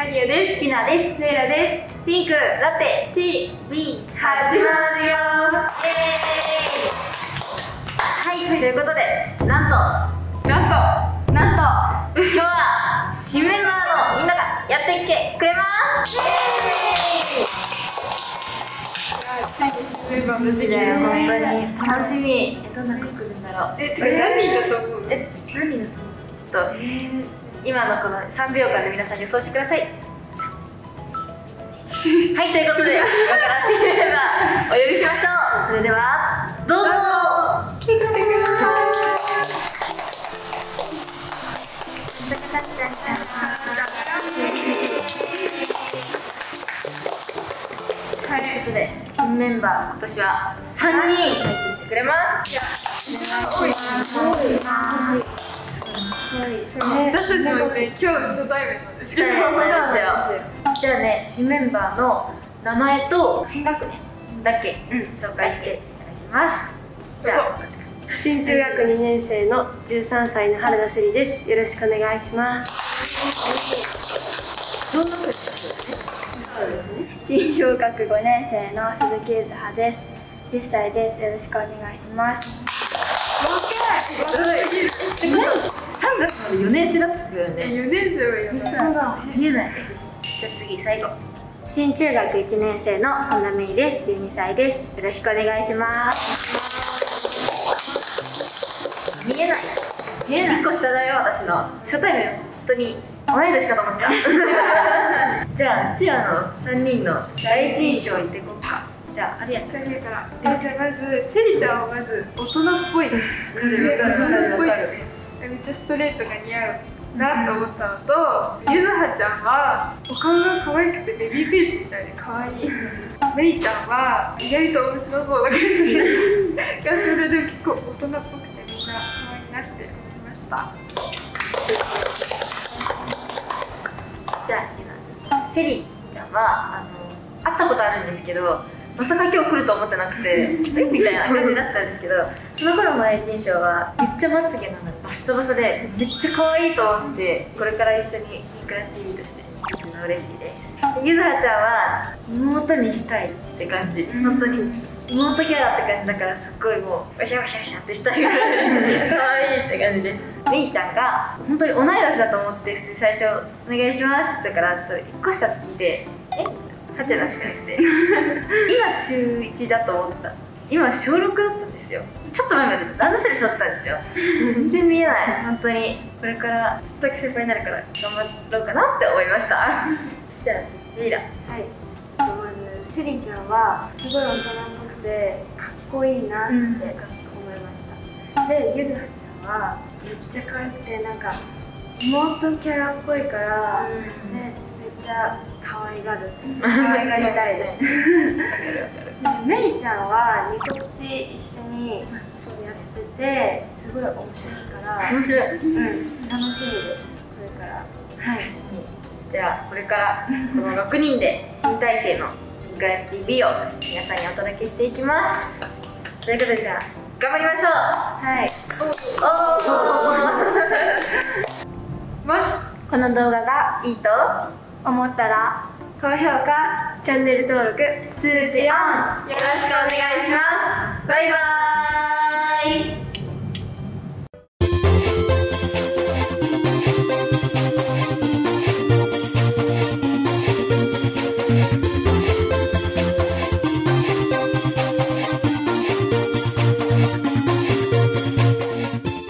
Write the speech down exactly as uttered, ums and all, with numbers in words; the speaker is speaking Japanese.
アリアです。 ピナです。 レイラです。 ピンクラテティービー 始まるよ。イエーイ。はい、ということで、なんとなんとなんと今日は新メンバーのみんながやってきてくれます。イエーイ。 ついに新メンバーの時期いや、 ですね。 本当に楽しみ。え、どんな子来るんだろう。 え、てか何人だと思う？ え、何人だと思う？ちょっと、今のこのさんびょうかんで皆さん予想してください。はい、ということで、今から新メンバーお呼びしましょう。それではどうぞ来てください。ということで、新メンバー今年はさんにん入ってきてくれます。 多い。私たちもね、今日初対面なんですけど。 そうなんですよ。じゃあね、新メンバーの名前と新学年だけ紹介していただきます。じゃあ、 新中学にねん生のじゅうさんさいの原田せりです。よろしくお願いします。 どんな子ですか？ 新小学ごねん生の鈴木ゆずはです。じゅっさいです。よろしくお願いします。 さんがつまでよねん生だったってよね。 よねん生はやばい。 そうだ、見えない。じゃあ次、最後。 新中学いちねん生の本田芽衣です。じゅうにさいです。よろしくお願いします。 見えない。見えない。いっこ下だよ、私の。初対面、本当に同い年かと思った。じゃあ、うちらのさんにんの第一印象言っていこうか。じゃあ、ありやちゃん。 だから、え、じゃあまず、セリちゃんはまず大人っぽいです。 わかるわかるわかるわかる。 めっちゃストレートが似合うなと思ったのと、ゆずはちゃんはお顔が可愛くてベビーフェイスみたいで可愛い。めいちゃんは意外と面白そうな感じがするで、結構大人っぽくてみんな可愛いなって思いました。 じゃあ、セリちゃんはあの会ったことあるんですけど、まさか今日来ると思ってなくてえみたいな感じだったんですけど、その頃の第一印象はめっちゃまつげなのバッサバサでめっちゃ可愛いと思って、これから一緒にピンクラ ティービー として嬉しいです。でゆずはちゃんは妹にしたいって感じ、本当に妹キャラって感じだから、すっごいもうわしゃわしゃわしゃってしたいぐらい可愛いって感じです。めいちゃんが本当に同い年だと思って、普通に最初「お願いします」だからちょっといっこ下って聞いて「えはてなしかなくて今中いちだと思ってた。今小ろくだったんですよ。ちょっと前までランドセル背負ってたんですよ。全然見えない。本当にこれからちょっとだけ先輩になるから頑張ろうかなって思いました。じゃあ次レイラ。 はい。まずセリちゃんはすごい大人っぽくてかっこいいなって思いました。でゆずはちゃんはめっちゃ可愛くて、なんか妹キャラっぽいから、ね、めっちゃ可愛がる可愛がりたいです。めいちゃんはニコプチ一緒にやっててすごい面白いから面白い。 うん、楽しみです。これからはい。 じゃあこれからこのろくにんで新体制のピンクラ ティービー を皆さんにお届けしていきます。ということで、じゃあ頑張りましょう。 はい。 おおもしこの動画がいいと思ったら高評価、チャンネル登録、 通知オンよろしくお願いします。バイバーイ。 「